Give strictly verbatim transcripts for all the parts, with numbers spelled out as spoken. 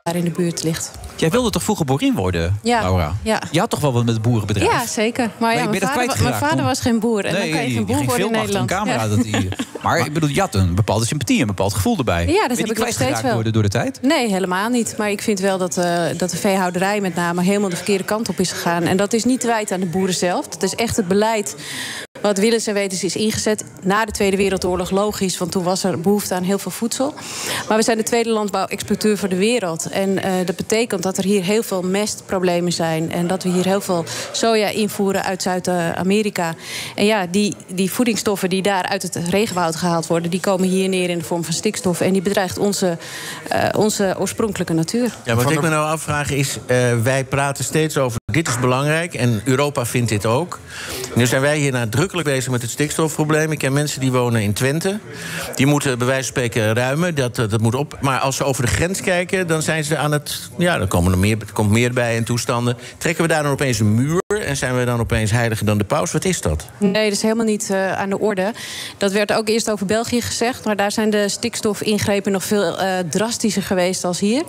in de buurt ligt. Jij wilde toch vroeger boerin worden, ja, Laura? Ja. Je had toch wel wat met het boerenbedrijf? Ja, zeker. Maar, maar ja, je mijn, bent vader, mijn vader was geen boer. En nee, dan kan je die, geen boer die worden in Nederland. Een camera, ja. dat die, maar ik bedoel, je had een bepaalde sympathie, een bepaald gevoel erbij. Ja, dat heb ik nog steeds wel. Door, door de tijd? Nee, helemaal niet. Maar ik vind wel dat, uh, dat de veehouderij met name helemaal de verkeerde kant op is gegaan. En dat is niet te wijten aan de boeren zelf. Dat is echt het beleid wat willens en wetens is ingezet na de Tweede Wereldoorlog, logisch, want toen was er behoefte aan heel veel voedsel. Maar we zijn de tweede landbouwexporteur voor de wereld. En uh, dat betekent dat er hier heel veel mestproblemen zijn. En dat we hier heel veel soja invoeren uit Zuid-Amerika. En ja, die, die voedingsstoffen die daar uit het regenwoud gehaald worden, die komen hier neer in de vorm van stikstof. En die bedreigt onze, uh, onze oorspronkelijke natuur. Ja, wat ik me nou afvraag is, uh, wij praten steeds over dit is belangrijk en Europa vindt dit ook. Nu zijn wij hier nadrukkelijk bezig met het stikstofprobleem. Ik ken mensen die wonen in Twente. Die moeten bij wijze van spreken ruimen. Dat, dat moet op. Maar als ze over de grens kijken, dan zijn ze aan het. Ja, dan komen er meer, er komt meer bij en toestanden. Trekken we daar dan opeens een muur en zijn we dan opeens heiliger dan de paus? Wat is dat? Nee, dat is helemaal niet uh, aan de orde. Dat werd ook eerst over België gezegd, maar daar zijn de stikstofingrepen nog veel uh, drastischer geweest als hier.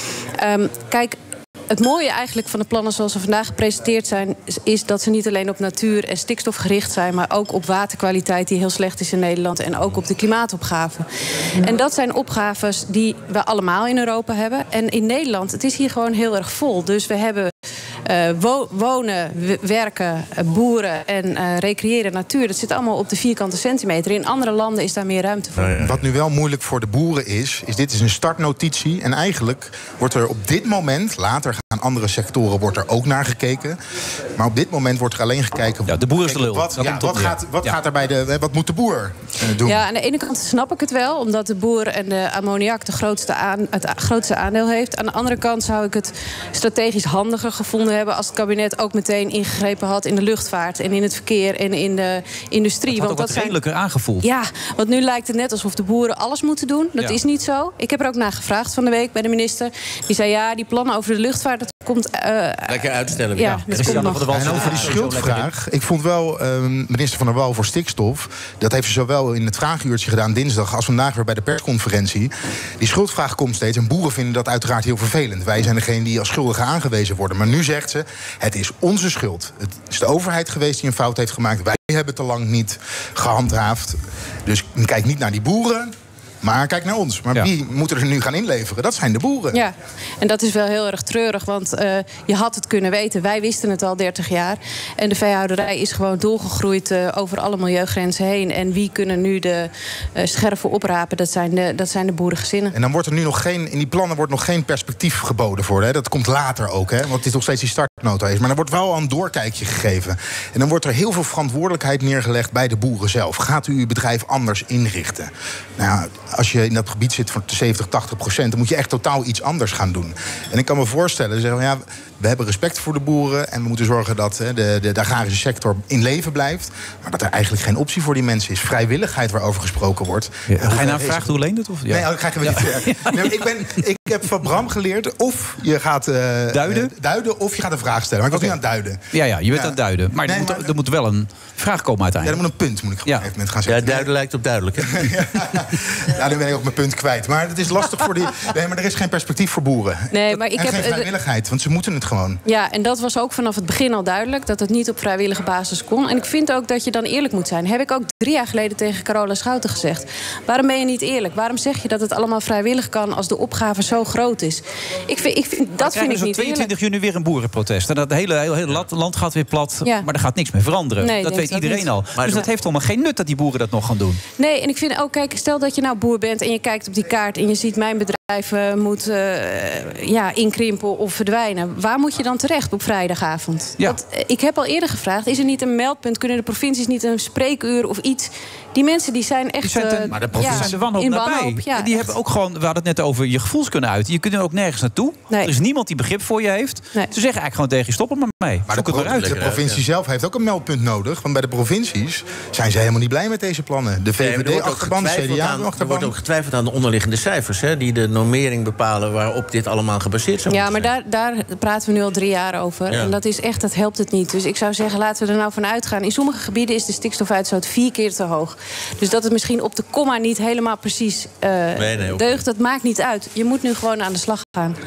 Um, kijk. Het mooie eigenlijk van de plannen zoals ze vandaag gepresenteerd zijn, is dat ze niet alleen op natuur en stikstof gericht zijn, maar ook op waterkwaliteit die heel slecht is in Nederland en ook op de klimaatopgave. En dat zijn opgaves die we allemaal in Europa hebben. En in Nederland, het is hier gewoon heel erg vol. Dus we hebben uh, wo- wonen, w- werken, uh, boeren en uh, recreëren, natuur. Dat zit allemaal op de vierkante centimeter. In andere landen is daar meer ruimte voor. Ja, ja. Wat nu wel moeilijk voor de boeren is, is dit is een startnotitie. En eigenlijk wordt er op dit moment, later aan andere sectoren wordt er ook naar gekeken. Maar op dit moment wordt er alleen gekeken. Ja, de boer is de lul. Wat, ja, wat, gaat, wat ja. gaat er bij de. Wat moet de boer uh, doen? Ja, aan de ene kant snap ik het wel, omdat de boer en de ammoniak de grootste aan, het grootste aandeel heeft. Aan de andere kant zou ik het strategisch handiger gevonden hebben als het kabinet ook meteen ingegrepen had in de luchtvaart en in het verkeer en in de industrie. Dat had want ook dat wat redelijker zijn... aangevoeld. Ja, want nu lijkt het net alsof de boeren alles moeten doen. Dat ja. is niet zo. Ik heb er ook naar gevraagd van de week bij de minister. Die zei ja, die plannen over de luchtvaart, dat komt. Uh, Lekker uitstellen. Ja, dat komt nog. En over die schuldvraag. Ik vond wel, uh, minister Van der Wal voor stikstof, dat heeft ze zowel in het vraaguurtje gedaan dinsdag als vandaag weer bij de persconferentie. Die schuldvraag komt steeds en boeren vinden dat uiteraard heel vervelend. Wij zijn degene die als schuldigen aangewezen worden. Maar nu zegt ze, het is onze schuld. Het is de overheid geweest die een fout heeft gemaakt. Wij hebben te lang niet gehandhaafd. Dus kijk niet naar die boeren, maar kijk naar ons. Maar ja. wie moet er nu gaan inleveren? Dat zijn de boeren. Ja, en dat is wel heel erg treurig. Want uh, je had het kunnen weten. Wij wisten het al dertig jaar. En de veehouderij is gewoon doorgegroeid uh, over alle milieugrenzen heen. En wie kunnen nu de uh, scherven oprapen? Dat zijn de, dat zijn de boerengezinnen. En dan wordt er nu nog geen, in die plannen wordt nog geen perspectief geboden voor. Hè? Dat komt later ook, hè? Want het is nog steeds die startnota is. Maar er wordt wel al een doorkijkje gegeven. En dan wordt er heel veel verantwoordelijkheid neergelegd bij de boeren zelf. Gaat u uw bedrijf anders inrichten? Nou, als je in dat gebied zit van zeventig, tachtig procent... dan moet je echt totaal iets anders gaan doen. En ik kan me voorstellen, zeggen, ja, we hebben respect voor de boeren en we moeten zorgen dat hè, de, de, de agrarische sector in leven blijft. Maar dat er eigenlijk geen optie voor die mensen is. Vrijwilligheid waarover gesproken wordt. Ja, ga je nou vragen hoe leent het? Of? Ja. Nee, ik ga even niet ver. Ja. Nee, ik, ben, ik heb van Bram geleerd of je gaat uh, duiden? Uh, duiden of je gaat een vraag stellen. Maar ik was okay. nu aan het duiden. Ja, ja, je bent ja. aan het duiden. Maar, nee, er, moet, maar er moet wel een vraag komen uiteindelijk. Ja, er moet een punt moet ik op een gegeven moment gaan Ja, zetten. duiden lijkt op duidelijk. Hè? Ja, dan ben ik ook mijn punt kwijt. Maar het is lastig voor die. Nee, maar er is geen perspectief voor boeren. Nee, maar ik en heb geen vrijwilligheid, want ze moeten het gewoon. Ja, en dat was ook vanaf het begin al duidelijk, dat het niet op vrijwillige basis kon. En ik vind ook dat je dan eerlijk moet zijn. Heb ik ook drie jaar geleden tegen Carola Schouten gezegd. Waarom ben je niet eerlijk? Waarom zeg je dat het allemaal vrijwillig kan als de opgave zo groot is? Ik vind, ik vind, dat vind ik niet tweeëntwintig juni weer een boerenprotest. En dat hele, hele, hele land gaat weer plat. Ja. Maar er gaat niks meer veranderen. Nee, dat weet dat iedereen niet. al. Maar dus dat heeft allemaal geen nut dat die boeren dat nog gaan doen. Nee, en ik vind ook, kijk, stel dat je nou boer bent en je kijkt op die kaart en je ziet mijn bedrijf uh, moet uh, ja, inkrimpen of verdwijnen. Waar moet je dan terecht op vrijdagavond? Ja. Dat, ik heb al eerder gevraagd, is er niet een meldpunt? Kunnen de provincies niet een spreekuur of iets? Die mensen die zijn echt... Die zijn ten, uh, maar de provincies ja, zijn de wanhoop in nabij. wanhoop, ja, en die echt. hebben ook gewoon, we hadden het net over je gevoels kunnen uiten. Je kunt er ook nergens naartoe. Nee. Er is niemand die begrip voor je heeft. Nee. Ze zeggen eigenlijk gewoon tegen je, stop er maar mee. Maar Zoek de, het maar uit. de provincie zelf heeft ook een meldpunt nodig. Want bij de provincies zijn ze helemaal niet blij met deze plannen. De V V D nee, achterban, de C D A achterban. Er wordt ook getwijfeld aan de onderliggende cijfers, hè, die de normering bepalen waarop dit allemaal gebaseerd zou Ja, moeten maar zijn. daar, daar praten we nu al drie jaar over. Ja. En dat is echt, dat helpt het niet. Dus ik zou zeggen, laten we er nou van uitgaan. In sommige gebieden is de stikstofuitstoot vier keer te hoog. Dus dat het misschien op de komma niet helemaal precies uh, nee, nee, okay. deugt, dat maakt niet uit. Je moet nu gewoon aan de slag gaan.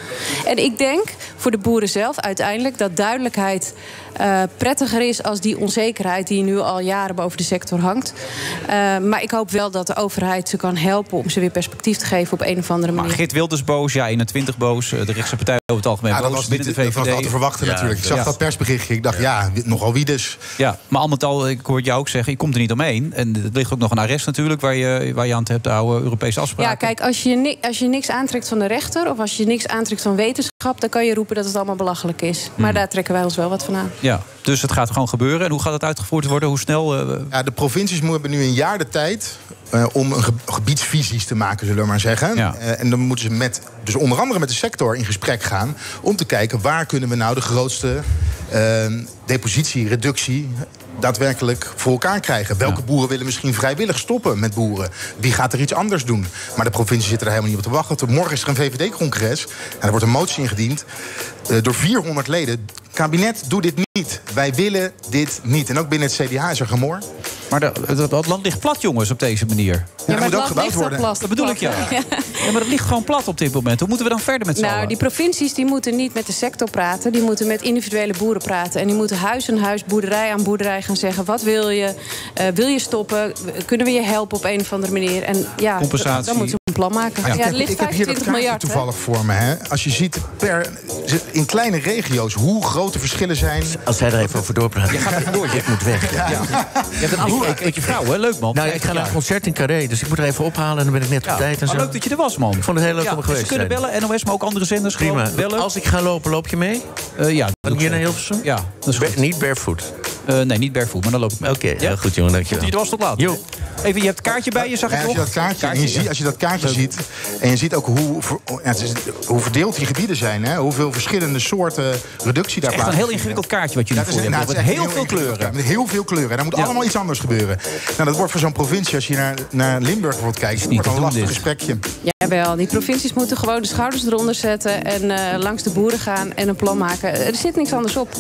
En ik denk voor de boeren zelf uiteindelijk dat duidelijkheid uh, prettiger is als die onzekerheid die nu al jaren boven de sector hangt. Uh, maar ik hoop wel dat de overheid ze kan helpen om ze weer perspectief te geven op een of andere manier. Maar Geert Wilders boos, ja eenentwintig boos. De rechtse partij over het algemeen ja, dat boos was binnen niet, de V V D. Dat was al te verwachten ja, natuurlijk. Ik zag ja. dat persberichtje. Ik dacht, ja, ja nogal wie dus. Ja, maar al met al, ik hoor het jou ook zeggen, je komt er niet omheen. En er ligt ook nog een arrest natuurlijk, waar je, waar je aan het hebt houden, Europese afspraken. Ja, kijk, als je, ni- als je niks aantrekt van de rechter of als je niks aantrekt van wetenschap, dan kan je roepen dat het allemaal belachelijk is. Maar hmm. daar trekken wij ons wel wat van aan. Ja, dus het gaat gewoon gebeuren. En hoe gaat het uitgevoerd worden? Hoe snel? Uh... Ja, de provincies hebben nu een jaar de tijd Uh, om een ge- gebiedsvisies te maken, zullen we maar zeggen. Ja. Uh, en dan moeten ze met, dus onder andere met de sector in gesprek gaan om te kijken waar kunnen we nou de grootste uh, depositie, reductie daadwerkelijk voor elkaar krijgen. Welke ja. boeren willen misschien vrijwillig stoppen met boeren? Wie gaat er iets anders doen? Maar de provincie zit er helemaal niet op te wachten. Morgen is er een V V D-congres en er wordt een motie ingediend uh, door vierhonderd leden. Kabinet, doe dit niet. Wij willen dit niet. En ook binnen het C D A is er gemor. Maar de, het, het land ligt plat, jongens, op deze manier. Ja, ja, maar moet ook gebouwd worden. Plat, dat bedoel plat. ik, ja. ja. Ja, maar het ligt gewoon plat op dit moment. Hoe moeten we dan verder met z'n Nou, allen? die provincies die moeten niet met de sector praten. Die moeten met individuele boeren praten. En die moeten huis aan huis, boerderij aan boerderij gaan zeggen. Wat wil je? Uh, wil je stoppen? Kunnen we je helpen op een of andere manier? En ja, compensatie. Dan moeten ze een plan maken. Ja, ja, ik heb, er ligt ik heb hier dat kaartje miljard, toevallig hè? voor me. Hè? Als je ziet per, in kleine regio's hoe grote verschillen zijn. Als hij er even over doorpraat. Je gaat door, je moet weg. Ja. Ja. Je hebt een afspraak met je vrouw, hè? Leuk, man. Nou, ik ga naar een concert in Carré, dus ik moet er even ophalen en dan ben ik net op ja. tijd. En zo. Maar leuk dat je er was, man. Ik vond het heel leuk ja, om er geweest te zijn. Ze kunnen bellen, N O S, maar ook andere zenders. Prima. Bellen. Als ik ga lopen, loop je mee? Uh, ja. Dan hier naar Hilversum? Ja, dat is goed. Ba- niet barefoot? Uh, nee, niet barefoot, maar dan loop ik mee. Oké, okay, ja? heel goed, jongen. Dankjewel. Goed, je was tot laat. Jo. Even, je hebt het kaartje bij je, zag ik ja, toch? Als je dat kaartje, kaartje, en je ja. ziet, als je dat kaartje ziet en je ziet ook hoe, ja, het is, hoe verdeeld die gebieden zijn, hè? Hoeveel verschillende soorten reductie daar plaatsen. Echt een heel ingewikkeld kaartje wat je nu voor hebt. Met heel veel kleuren. Ja, met heel veel kleuren. En dan moet ja. allemaal iets anders gebeuren. Nou, dat wordt voor zo'n provincie, als je naar, naar Limburg bijvoorbeeld kijkt, dat wordt een lastig dit. gesprekje. Jawel, die provincies moeten gewoon de schouders eronder zetten en uh, langs de boeren gaan en een plan maken. Er zit niks anders op.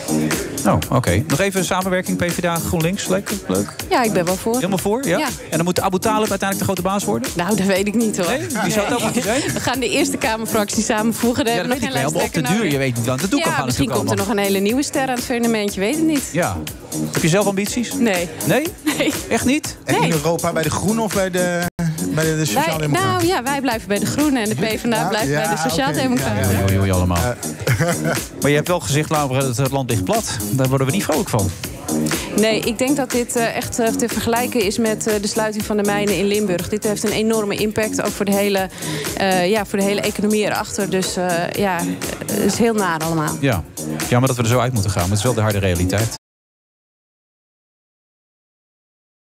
Oh, oké. Okay. Nog even samenwerking P v d A GroenLinks. Leuk, leuk. Ja, ik ben wel voor. Helemaal voor, ja? ja. En dan moet Abu Talib uiteindelijk de grote baas worden? Nou, dat weet ik niet, hoor. Nee? Wie nee. zou het ook moeten zijn? We gaan de Eerste Kamerfractie samenvoegen. Ja, dat weet ik wel. Op de duur, je weet niet dan. Dat doe ik ja, misschien komt er nog een hele nieuwe ster aan het firmament. Je weet het niet. Ja. Heb je zelf ambities? Nee. Nee? Nee. Echt niet? En nee. in Europa bij de Groenen of bij de, bij de, de Sociaaldemocraten? Nou ja, wij blijven bij de Groenen en de PvdA ja, blijft ja, bij de Sociaaldemocraten. Okay. Ja, ja, ja, allemaal. Maar je hebt wel gezegd, Laura, het land ligt plat. Daar worden we niet vrolijk van. Nee, ik denk dat dit uh, echt uh, te vergelijken is met uh, de sluiting van de mijnen in Limburg. Dit heeft een enorme impact, ook voor de hele, uh, ja, voor de hele economie erachter. Dus uh, ja, het is heel naar allemaal. Ja. ja, maar dat we er zo uit moeten gaan. Maar het is wel de harde realiteit.